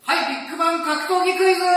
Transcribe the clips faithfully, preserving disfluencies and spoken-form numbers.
はい、ビッグバン格闘技クイズ。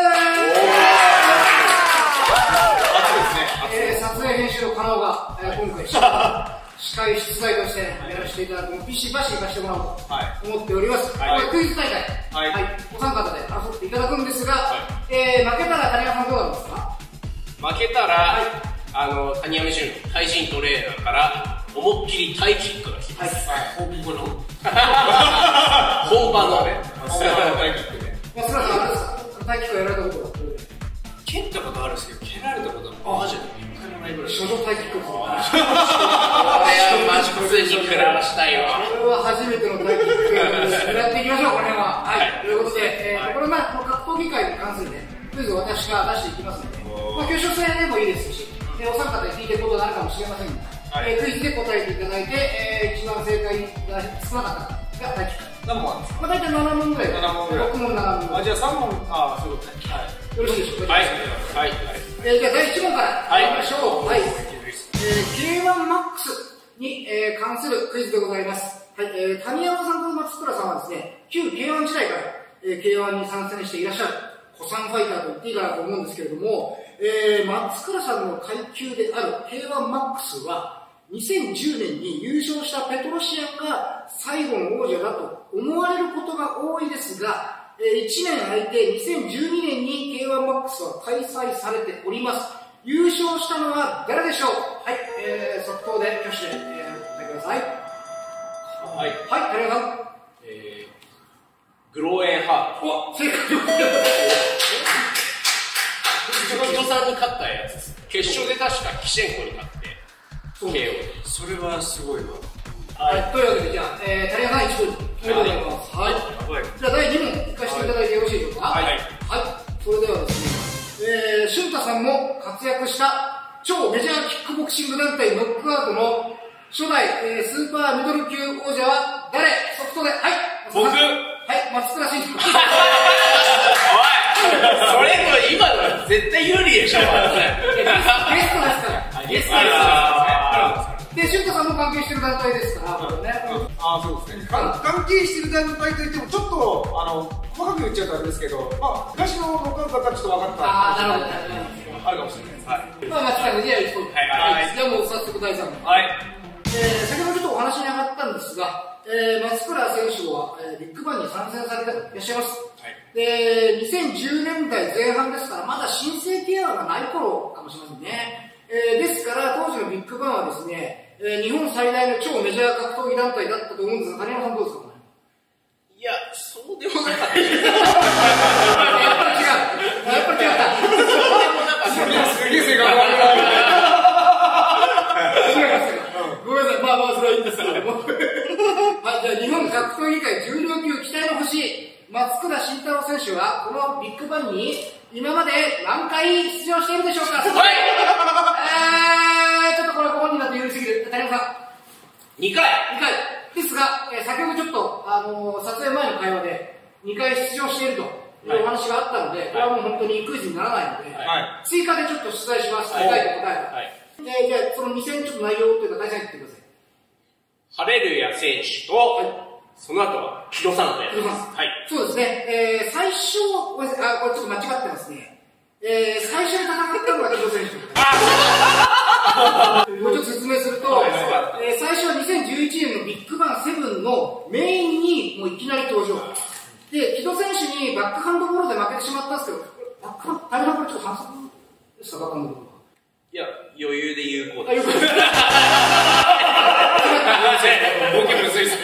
えー、撮影編集の可能が、えー、今回司会出題としてやらせていただくのビシバシ行かせてもらおうと思っております。はい、これクイズ大会、はいはい、お三方で争っていただくんですが、はい、えー、負けたら谷山さんどうなんですか？ 負けたら、はい、あの谷山潤対人トレーナーから思いっきりタイキックが来ます。はい、本場の本場のね、本場のタイキックで。 まあ、それはあれですか？タイキックやられたことは？ 蹴ったことあるんですけど、蹴られたことはマジで一回もないぐらい。 処女タイキックです。これはマジ普通に食らわしたいわ。 これは初めてのタイキックやっていきましょう、これは。はい、ということで、えー、これまあ格闘技界に関するね、クイズを私が出していきますので、まあ、挙手制でもいいですし、えー、お三方に聞いてることがあるかもしれませんが、はい、えー、クイズで答えていただいて、えー、一番正解が少なかったがタイキック。 何問あるんですか？ まあ、大体ななもんぐらい。ななもんぐらい。ろくもん、ななもんぐらい。 あ、じゃあさんもん、ああ、そういうことね。はい。 よろしいでしょうか？ はい。はい。 えー、じゃあだいいち問からいきましょう。はい。えー、ケーワンマックス に、えー、関するクイズでございます。はい。えー、谷山さんと松倉さんはですね、旧 ケーワン 時代から、えー、ケーワン に参戦していらっしゃる、古参ファイターと言っていいかなと思うんですけれども、えー、松倉さんの階級である ケーワンマックス は、にせんじゅうねんに優勝したペトロシアンが最後の王者だと思われることが多いですが、いちねん空いてにせんじゅうにねんに ケーワンマックス は開催されております。優勝したのは誰でしょう？はい、えー、即答で挙手で、えー、お答えください。 はい。 はい、谷山さん。 えー、グローエンハート。 お、正解。 人さんに勝ったやつです。決勝で確かキシェンコに勝って、ケーオー で。 それはすごいわ。 はい、というわけで、じゃあ、えー、谷山さんいちポイント。ありがとうございます。はい。はい、じゃあ、だいに問、いかせていただいてよろしいでしょうか？はい。はい。それではですね、えー、俊太さんも活躍した超メジャーキックボクシング団体ノックアウトの初代、えー、スーパーミドル級王者は誰？即答で、はい。 僕。はい、 松倉慎太。 おいそれも今のは絶対有利でしょ。 ゲストですから。ゲストですから。で、俊太さんも関係してる団体ですから、これね。 ああ、そうですね。関係してる団体といっても、ちょっと、あの、細かく言っちゃうとあれですけど、まあ、昔のノックアウトだったらちょっと分かった。 ああ、なるほど。 あるかもしれないです。はい。 まあ、松倉君、じゃあいちポイント。はい。じゃあもう早速だいさん問。はい。えー、先ほどちょっとお話に上がったんですが、えー、松倉選手は、えー、ビッグバンに参戦されていらっしゃいます。はい。で、にせんじゅうねんだいぜん半ですから、まだ新生ケアがない頃かもしれませんね。えー、ですから、当時のビッグバンはですね、えー、日本最大の超メジャー格闘技団体だったと思うんですが、谷山さんどうですか？ いや、そうでもなかった。やっぱり違う。やっぱり違った。そうでもなかった。 すげえ正解。 ごめんなさい。まあまあ、それはいいんですけども。はい、じゃあ日本格闘技界重量級期待の星、松倉慎太郎選手は、このビッグバンに今まで何回出場しているでしょうか？はい。えー、ちょっとこれご本人だと言い過ぎる。谷山さん。 にかい。 にかい。ですが、えー、先ほどちょっと、あのー、撮影前の会話でにかい出場しているというお話があったので、はい、これはもう本当にクイズにならないので、はい、追加でちょっと出題します。答えて答えた。はい。えー、じゃあ、そのに戦ちょっと内容というか、大体言ってください。 ハレルヤ選手と、はい、その後は、木戸さんで。 木戸さん。はい。そうですね。えー、最初、ごめんなさい、あ、これちょっと間違ってますね。えー、最初に戦ったのが木戸選手。もうちょっと説明すると、えー、最初はにせんじゅういちねんのビッグバンセブンのメインにもういきなり登場。で、木戸選手にバックハンドボールで負けてしまったんですけど、バックハンド、大変これちょっと反則ですか、バックハンドボールは。いや、 余裕で有効です。 あ、有効です。 ボケむずいっす。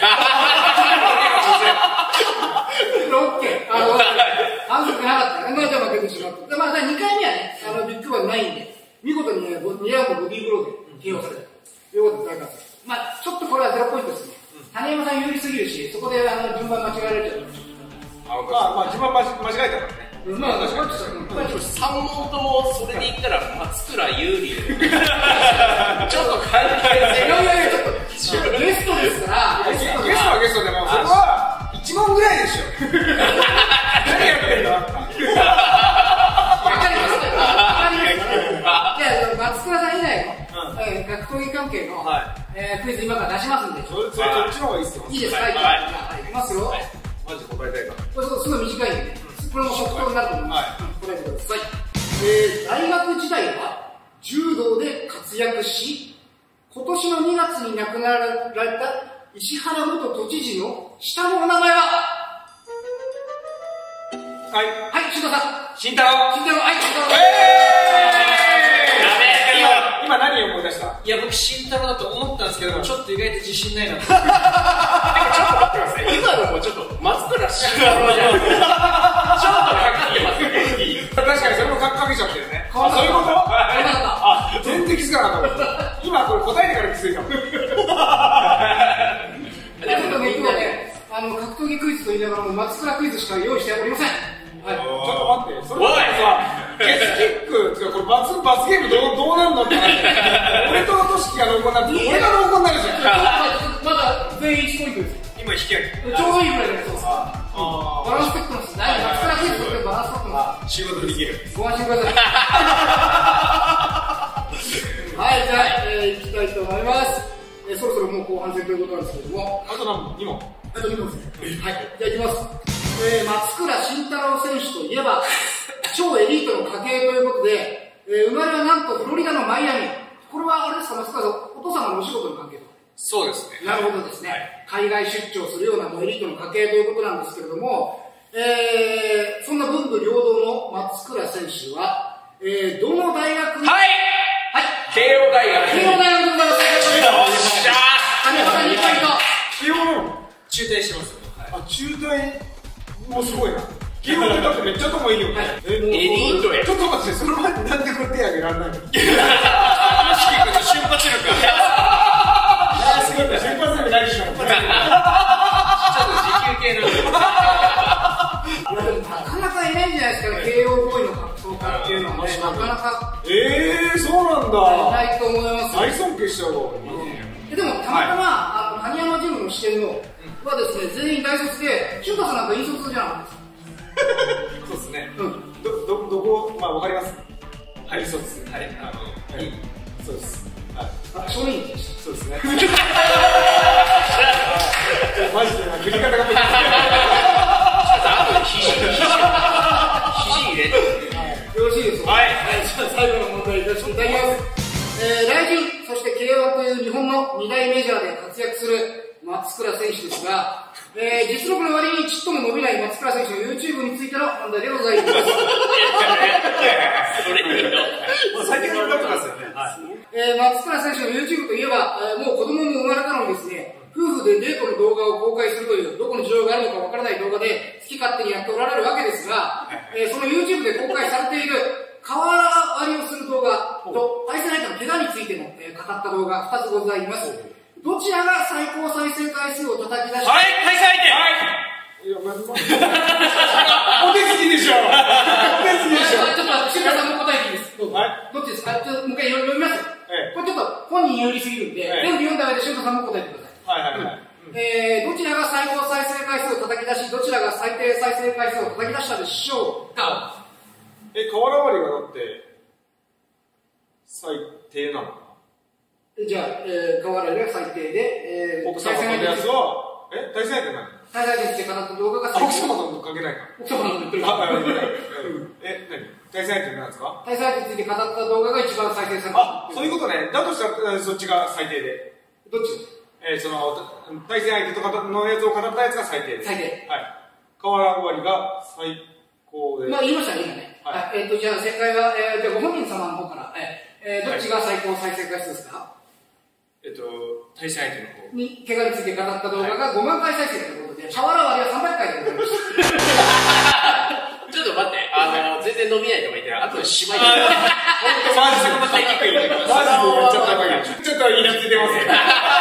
オッケー。あの、反則なかった。まあじゃあ負けてしまった。まあにかいめはね、あの、ビッグバンないんで、見事にね、にラウンドボディーブローで ケーオー されたということで大活躍。まあちょっとこれはゼロポイントですね。谷山さん有利すぎるし、そこであの順番間違えられちゃう。 あ、まあまあ順番間違えたからね。 まあ確かにさん問ともそれで言ったら松倉有利。ちょっと関係性。 いやいやいや、ちょっとゲストですから。 ゲストはゲストでも、そこはいち問ぐらいでしょ。何やってんの？わかります。 わかります。じゃあ松倉さん以外の格闘技関係のクイズ今から出しますんで。 そっちの方がいいっすよ。 いいですか？はい。いきますよ。 マジ答えたいから。 これすごい短いんでね。すこれも即答になると思います。答えてください。えー、大学時代は柔道で活躍し、今年のにがつに亡くなられた石原元都知事の下のお名前は？ はい。 はい、慎太郎さん。 慎太郎。 慎太郎、はい、慎太郎。 今、今何を思い出した？ いや、僕、慎太郎だと思ったんですけど、ちょっと意外と自信ないなと。 ちょっと待ってください。今のもちょっと松倉慎太郎じゃん。ちょっとかかってますよね。 確かにそれもかかけちゃってるね。 あ、 そういうこと？ あ、 全然気づかなかった。今これ答えてから気づいたもん。 ということで、今日はね、あの、格闘技クイズと言いながらも、松倉クイズしか用意しておりません。はい、ちょっと待って、それさ、ゲスキック、つかこれ罰、罰ゲームどう、どうなんのって話。俺ととしきが濃厚になって、俺が濃厚になるじゃん。 まだ全員いちポイントです。 今引き上げ。 ちょうどいいぐらいで、そうですか。バランス取ってます。松倉クイズとってバランス取ってます。 仕事できる。 ご安心ください。はい、じゃあ、えー、いきたいと思います。えー、そろそろもう後半戦ということなんですけども。 あと何問？に問。 あとに問ですね。はい、じゃあいきます。えー、松倉慎太郎選手といえば、超エリートの家系ということで、えー、生まれはなんとフロリダのマイアミ。これはあれですか、松倉さん、お父様のお仕事の関係と？ そうですね。 なるほどですね。はい、海外出張するようなもうエリートの家系ということなんですけれども、えー、そんな文武両道の松倉選手は、えー、どの大学に？ はいはい。 慶応大学。 慶応大学でございます。 よっしゃー。 金原にポイント。 慶応なの？ 中退してますよ。 あ、中退もうすごいな。慶応だってめっちゃ頭いいよね。 エリートや。 ちょっと待って、その前になんでこれ手挙げられないの？ 意識の瞬発力が。 あ、すごい。瞬発力ないでしょ。ちょっと時給系なんで。 いやでもなかなかいないんじゃないですかね、慶応ボーイの格闘家っていうのはね、なかなか。 えー、そうなんだ。 ないと思います。 大尊敬しちゃうわ。 でも、たまたま、あの、谷山ジムの支店の、はですね、全員大卒で、中華さんなんか引率じゃなかったですか。 そうですね。 うん。 ど、ど、どこ、まあわかります。はい、そうです。はい。あの、はい。そうです。はい。 あ、少年院でした。 そうですね。マジでな、振り方が難しい。 あと肘、肘、肘入れて。 よろしいですか？ はい。 じゃあ最後の問題いかせていただきます。えー、来人、そして慶応という日本の二大メジャーで活躍する松倉選手ですが、えー、実力の割にちっとも伸びない松倉選手の YouTube についての問題でございます。 それいいの。 最近のことですよね。はい。 えー、松倉選手の YouTube といえば、えー、もう子供も生まれたのにですね、夫婦でデートの動画を公開するという、どこに需要があるのかわからない動画で好き勝手にやっておられるわけですが、えー、その YouTube で公開されている瓦割りをする動画と対戦相手の怪我についても、えー、語った動画ふたつございます。どちらが最高再生回数を叩き出して、 はい、対戦相手。 はい。いや、まず、お手つきでしょ。お手つきでしょ。 ちょっと、シュカさんも答えていいです。どうぞ。 はい。 どっちですか？ちょっともう一回読みます。 ええ。 これちょっと本人有利すぎるんで、 ええ、 全部読んだ上でシュカさんも答えてください。 はいはいはい。 えー、どちらが最高再生回数を叩き出し、どちらが最低再生回数を叩き出したでしょうか？ え、瓦割りがだって、最低なのかじゃあ、えー、河原が最低で、えー、 奥様のやつは、え、対戦相手何？ 対戦相手って語った動画が最奥様と関係ないか。 奥様の言ってる。 あ、え、何？対戦相手何ですか？ 対戦相手について語った動画が一番再生された。 あ、そういうことね。だとしたら、そっちが最低で。 どっち？ えー、その、対戦相手とかのやつを語ったやつが最低です。 最低。 はい。瓦割りが最高で。 まあ言いましたね、今ね。はい。えっと、じゃあ正解は、えー、じゃあご本人様の方から、えー、どっちが最高再生回数ですか？ えっと、対戦相手の方に、怪我について語った動画がごまん回再生ということで、瓦割りはさんびゃっかいでございました。 ちょっと待って、あの、全然伸びないとか言って、あとでしまいで。 マジでこんな買いにくいよね。マジでやっちゃったわけ。ちょっとイラついてますね。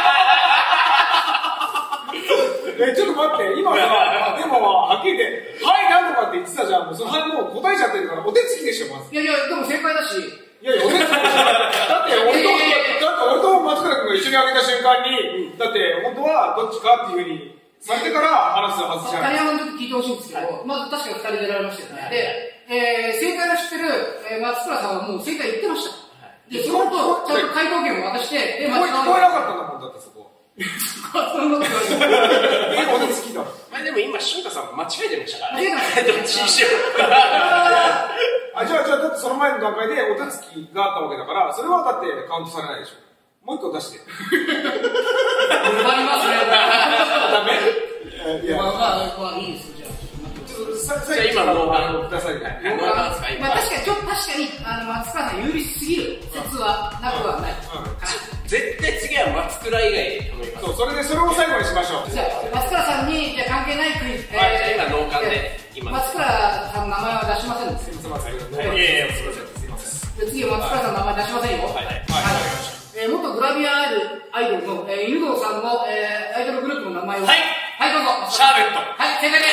え、ちょっと待って、今さ、でも、はっきり言って、はい、なんとかって言ってたじゃん。もうそのはい、もう答えちゃってるから、お手つきでしょ、まず。 いやいや、でも正解だし。 いやいや、お手つきでしょ。だって、俺と、だって俺と松倉君が一緒に挙げた瞬間に、だって、本当はどっちかっていうふうに、されてから話すはずじゃん。 谷山にちょっと聞いてほしいんですけど、まず確かにふたり出られましたよね。で、えー、正解を知ってる、えー、松倉さんはもう正解言ってました。で、その後、ちゃんと回答権を渡して、で、 聞こえなかったんだもん、だってそこ。 そんなことない。 え、お手つきだ。 まあでも今、俊太さん間違えてましたから間違えてましたどっちにしよう。 あ、じゃあ、じゃあ、だってその前の段階でお手つきがあったわけだから、それはだってカウントされないでしょ。もう一個出して。 困りますね。 ダメいや、 まあまあ、いいですよ、じゃあ。 ちょっと、さ、 じゃあ今のあの、くださいね。 ノーガンですか、今。 まあ確かに、ちょっと確かに、あの、松倉さん有利すぎる説はなくはない。 絶対次は松倉以外で頼みます。 そう、それで、それを最後にしましょう。 じゃあ、松倉さんに、じゃあ関係ないクイズ。 はい、じゃあ今、ノーガンで。今。 松倉さんの名前は出しませんです。 すいません。 いやいや、すいません。すいませせん。 次は松倉さんの名前出しませんよ。 はい。はい。 えー、元グラビアアイドル、アイドルの、えー、犬堂さんの、えー、アイドルグループの名前を。 はい。 はい、どうぞ。 シャーベット。 はい、正解です。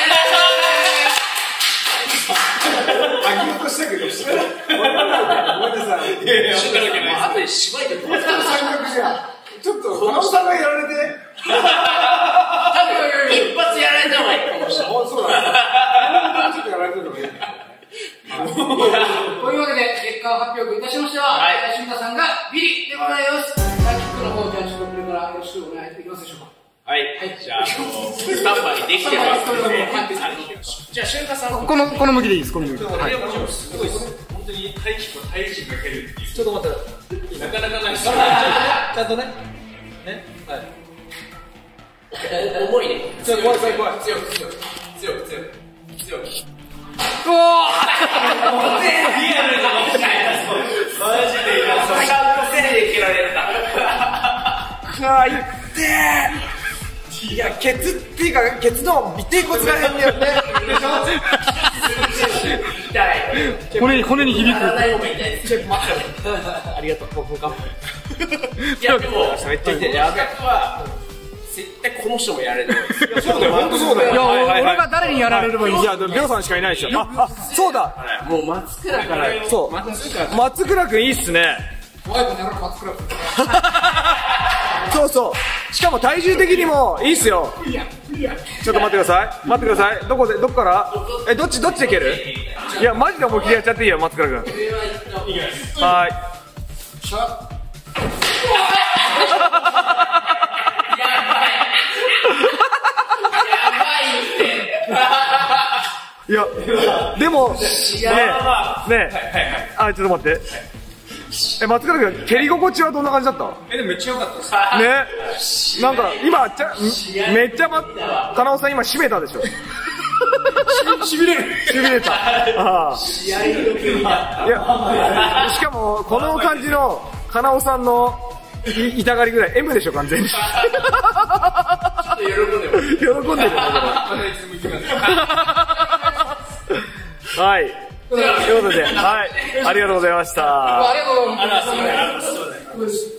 あ、言おうとしたけど、知らない。ごめんなさい。いやいや、 知らなきゃ後で芝居で飛ばす。 最悪じゃん。ちょっと、花尾さんがやられて。 多分、一発やられた方がいいかもしれない。 そうだ。ちょっとやられてるのがいい。 というわけで、結果を発表いたしましては、はい、俊太さんがビリでございます。タイキックの方、じゃあちょっとこれからよろしくお願いできますでしょうか。 はい。じゃあ、スタンバイできてますので、じゃあ、俊太さん。 この、この向きでいいです、この向きで。 はい。すごいです。本当にタイキックはタイ人が蹴るっていう。ちょっと待って。なかなかないです。ちゃんとね。ね。はい。 重いね。 強い、怖い、怖い、怖い。 強く、強く、強く、強く、強く。 おーリアルなのマジでいや、そう。ちゃんと手で蹴られた。 かわいってーいや、ケツっていうか、ケツの尾てい骨が変だよね。でしょ痛い。 骨に、骨に響く。 体も痛いです。ちょっと待って。 ありがとう、僕か。 いや、でも、 めっちゃ痛い。 やばは、絶対この人もやられてる。 そうだよ、ほんとそうだよ。 いや、俺が誰にやられればいいいや、でも、りょうさんしかいないでしょ。あ、あ、そうだ。 もう松倉から。 そう。松倉くんいいっすね。 怖い子やろ、松倉君。 そうそう。しかも体重的にもいいっすよ。ちょっと待ってください。待ってください。どこで、どこからえ、どっち、どっちで蹴るいや、マジで思いっきりやっちゃっていいよ、松倉くん。はーい。いや、でも、ねえ、ねえ、あ、ちょっと待って。え、松倉君、蹴り心地はどんな感じだったえ、でもめっちゃ良かったでねす。 なんか、今、ちゃ、めっちゃま、金尾さん今締めたでしょ。しびれる。しびれた。ああ。 試合の急になった。 いや、しかも、この感じの、金尾さんの、い痛がりぐらい、M でしょ、完全に。 ちょっと喜んでます。 喜んでるね、はい。ということで、はい。ありがとうございました。 ありがとうございます。